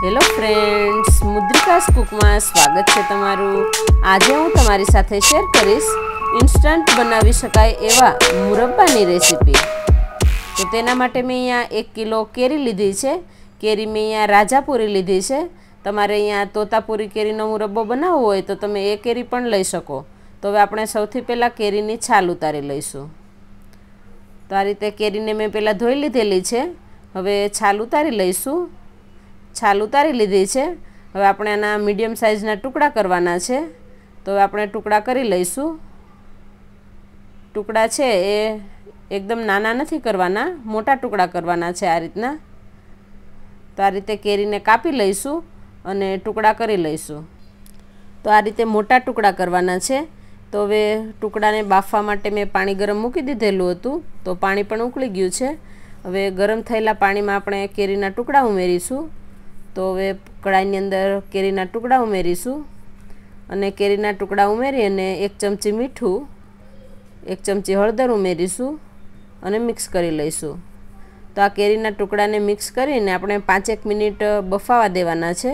Hello friends, મુદ્રિકાસ કુકમાં સ્વાગત છે તમારું। આજે હું તમારી સાથે શેર કરીશ ઇન્સ્ટન્ટ બનાવી શકાય એવા મુરબ્બાની રેસીપી। તો તેના માટે મેં અહીંયા 1 કિલો કેરી લીધી છે। કેરી મેં અહીંયા રાજાપુરી લીધી છે। તમારે અહીંયા તોતાપુરી કેરીનો મુરબ્બો બનાવવો હોય તો તમે એ કેરી પણ લઈ શકો। તો હવે આપણે સૌથી પહેલાં કેરીની છાલ ઉતારી લઈશું। તો આ રીતે કેરીને મેં પહેલાં ધોઈ લીધેલી છે। હવે છાલ ઉતારી લઈશું। છાલ ઉતારી લીધી છે। હવે આપણે આના મીડિયમ સાઇઝના ટુકડા કરવાના છે। તો હવે આપણે ટુકડા કરી લઈશું। ટુકડા છે એ એકદમ નાના નથી કરવાના, મોટા ટુકડા કરવાના છે આ રીતના। તો આ રીતે કેરીને કાપી લઈશું અને ટુકડા કરી લઈશું। તો આ રીતે મોટા ટુકડા કરવાના છે। તો હવે ટુકડાને બાફવા માટે મેં પાણી ગરમ મૂકી દીધેલું હતું, તો પાણી પણ ઉકળી ગયું છે। હવે ગરમ થયેલા પાણીમાં આપણે કેરીના ટુકડા ઉમેરીશું। તો હવે કડાઈની અંદર કેરીના ટુકડા ઉમેરીશું અને કેરીના ટુકડા ઉમેરી અને 1 ચમચી મીઠું, 1 ચમચી હળદર ઉમેરીશું અને મિક્સ કરી લઈશું। તો આ કેરીના ટુકડાને મિક્સ કરીને આપણે 5-1 મિનિટ બફાવા દેવાના છે।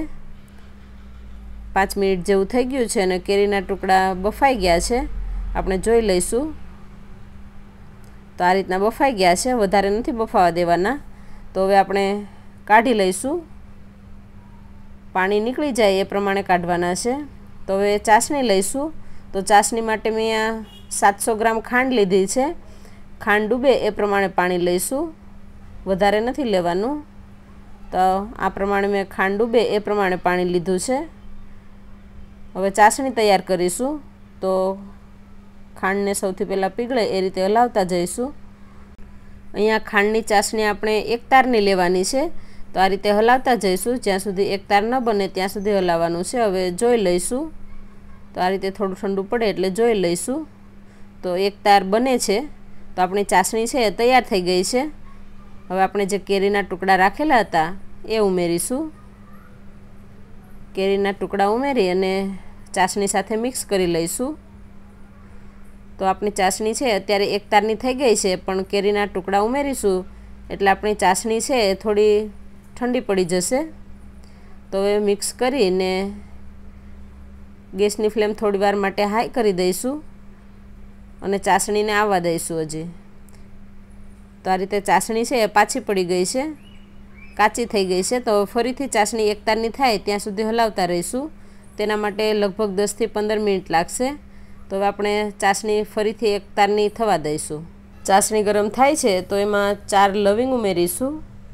5 મિનિટ જેવું થઈ ગયું છે અને કેરીના ટુકડા બફાઈ ગયા છે, આપણે જોઈ લઈશું। તો આ રીતના બફાઈ ગયા છે, વધારે નથી બફાવા દેવાના। તો હવે આપણે કાઢી લઈશું, પાણી નીકળી જાય એ પ્રમાણે કાઢવાના છે। તો હવે ચાસણી લઈશું। તો ચાસણી માટે મેં અહીંયા 700 ગ્રામ ખાંડ લીધી છે। ખાંડ ડૂબે એ પ્રમાણે પાણી લઈશું, વધારે નથી લેવાનું। તો આ પ્રમાણે મેં ખાંડ ડૂબે એ પ્રમાણે પાણી લીધું છે। હવે ચાસણી તૈયાર કરીશું। તો ખાંડને સૌથી પહેલાં પીગળે એ રીતે હલાવતા જઈશું। અહીંયા ખાંડની ચાસણી આપણે એક તારની લેવાની છે। તો આ રીતે હલાવતા જઈશું, જ્યાં સુધી એક તાર ન બને ત્યાં સુધી હલાવવાનું છે। હવે જોઈ લઈશું। તો આ રીતે થોડું ઠંડુ પડે એટલે જોઈ લઈશું। તો એક તાર બને છે, તો આપણી ચાસણી છે એ તૈયાર થઈ ગઈ છે। હવે આપણે જે કેરીના ટુકડા રાખેલા હતા એ ઉમેરીશું। કેરીના ટુકડા ઉમેરી અને ચાસણી સાથે મિક્સ કરી લઈશું। તો આપણી ચાસણી છે અત્યારે એક તારની થઈ ગઈ છે, પણ કેરીના ટુકડા ઉમેરીશું એટલે આપણી ચાસણી છે એ થોડી ઠંડી પડી જશે। તો હવે મિક્સ કરીને ગેસની ફ્લેમ થોડી વાર માટે હાઈ કરી દઈશું અને ચાસણીને આવવા દઈશું હજી। તો આ રીતે ચાસણી છે એ પાછી પડી ગઈ છે, કાચી થઈ ગઈ છે। તો ફરીથી ચાસણી એક તારની થાય ત્યાં સુધી હલાવતા રહીશું। તેના માટે લગભગ 10 થી 15 મિનિટ લાગશે। તો હવે આપણે ચાસણી ફરીથી એક તારની થવા દઈશું। ચાસણી ગરમ થાય છે તો એમાં 4 લવિંગ ઉમેરીશું,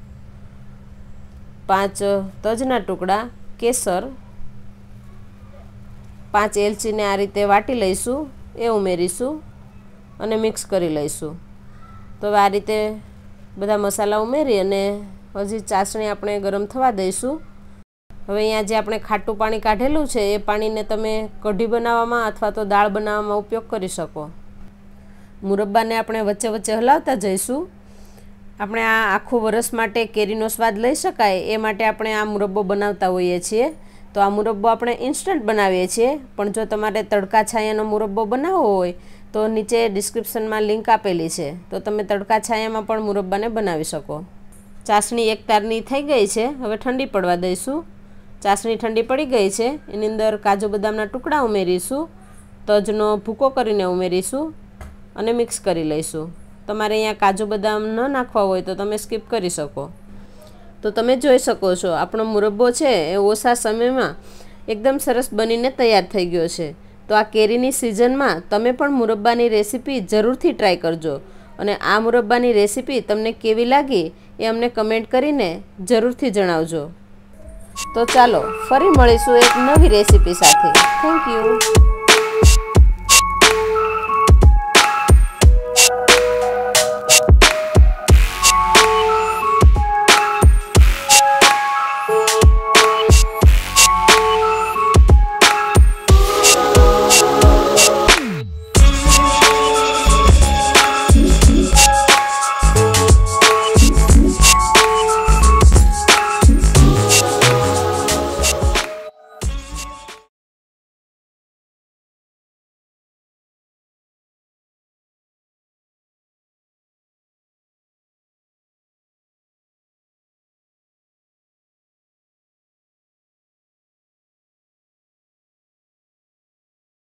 5 તજના ટુકડા, કેસર, 5 એલચીને આ રીતે વાટી લઈશું, એ ઉમેરીશું અને મિક્સ કરી લઈશું। તો હવે આ રીતે બધા મસાલા ઉમેરી અને હજી ચાસણી આપણે ગરમ થવા દઈશું। હવે અહીંયા જે આપણે ખાટું પાણી કાઢેલું છે એ પાણીને તમે કઢી બનાવવામાં અથવા તો દાળ બનાવવામાં ઉપયોગ કરી શકો। મુરબ્બાને આપણે વચ્ચે વચ્ચે હલાવતા જઈશું। આપણે આ આખું વરસ માટે કેરીનો સ્વાદ લઈ શકાય એ માટે આપણે આ મુરબ્બો બનાવતા હોઈએ છીએ। તો આ મુરબ્બો આપણે ઇન્સ્ટન્ટ બનાવીએ છીએ, પણ જો તમારે તડકા છાયાનો મુરબ્બો બનાવવો હોય તો નીચે ડિસ્ક્રિપ્શનમાં લિંક આપેલી છે, તો તમે તડકા છાયામાં પણ મુરબ્બાને બનાવી શકો। ચાસણી એક તારની થઈ ગઈ છે, હવે ઠંડી પડવા દઈશું। ચાસણી ઠંડી પડી ગઈ છે, એની અંદર કાજુ બદામના ટુકડા ઉમેરીશું, તજનો ભૂકો કરીને ઉમેરીશું અને મિક્સ કરી લઈશું। તમારે અહીંયા કાજુ બદામ ન નાખવા હોય તો તમે સ્કીપ કરી શકો। તો તમે જોઈ શકો છો આપણો મુરબ્બો છે એ ઓછા સમયમાં એકદમ સરસ બનીને તૈયાર થઈ ગયો છે। તો આ કેરીની સિઝનમાં તમે પણ મુરબ્બાની રેસીપી જરૂરથી ટ્રાય કરજો અને આ મુરબ્બાની રેસીપી તમને કેવી લાગી એ અમને કમેન્ટ કરીને જરૂરથી જણાવજો। તો ચાલો ફરી મળીશું એક નવી રેસીપી સાથે। Thank you.